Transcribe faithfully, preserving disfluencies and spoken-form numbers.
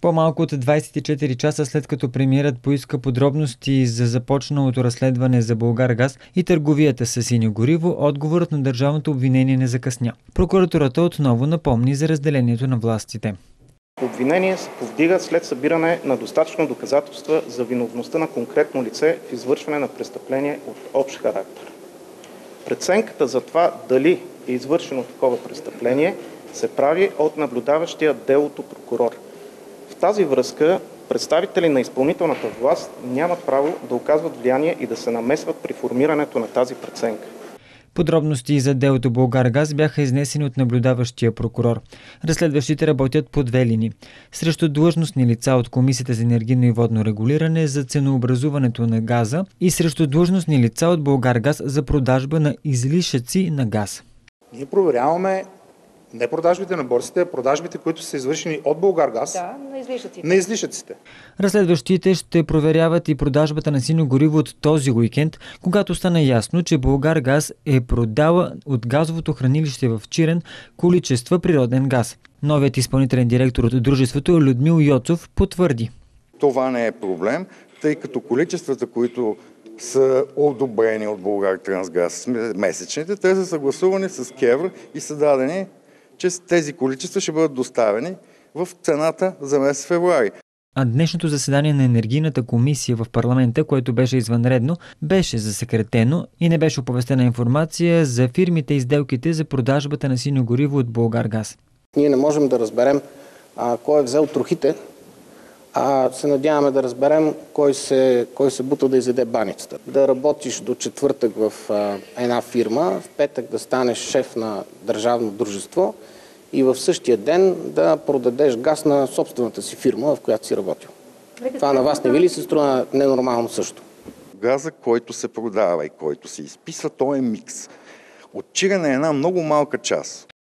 По-малко от двадесет и четири часа след като премиерът поиска подробности за започналото разследване за Булгаргаз и търговията с синьо гориво, отговорът на държавното обвинение не закъсня. Прокуратурата отново напомни за разделението на властите. Обвинение се повдига след събиране на достатъчно доказателства за виновността на конкретно лице в извършване на престъпление от общ характер. Преценката за това дали е извършено такова престъпление се прави от наблюдаващия делото прокурор. В тази връзка представители на изпълнителната власт нямат право да оказват влияние и да се намесват при формирането на тази преценка. Подробности за делото Булгаргаз бяха изнесени от наблюдаващия прокурор. Разследващите работят по две линии. Срещу длъжностни лица от Комисията за енергийно и водно регулиране за ценообразуването на газа и срещу длъжностни лица от Булгаргаз за продажба на излишъци на газ. Ние проверяваме не продажбите на борсите, а продажбите, които са извършени от Булгаргаз, да, на излишъците. на излишъците. Разследващите ще проверяват и продажбата на синьо гориво от този уикенд, когато стана ясно, че Булгаргаз е продала от газовото хранилище в Чирен количества природен газ. Новият изпълнителен директор от дружеството Людмил Йоцов потвърди. Това не е проблем, тъй като количествата, които са одобрени от Булгартрансгаз месечните, те са съгласувани с КЕВР и са дадени, че тези количества ще бъдат доставени в цената за месец февруари. А днешното заседание на енергийната комисия в парламента, което беше извънредно, беше засекретено и не беше оповестена информация за фирмите и сделките за продажбата на синьо гориво от Булгаргаз. Ние не можем да разберем а, кой е взел трохите, а се надяваме да разберем кой се, кой се бута да изяде баницата. Да работиш до четвъртък в а, една фирма, в петък да станеш шеф на държавно дружество и в същия ден да продадеш газ на собствената си фирма, в която си работил. Това на вас не ви ли се струва ненормално също? Газа, който се продава и който се изписва, то е микс. От Чирен е една много малка част.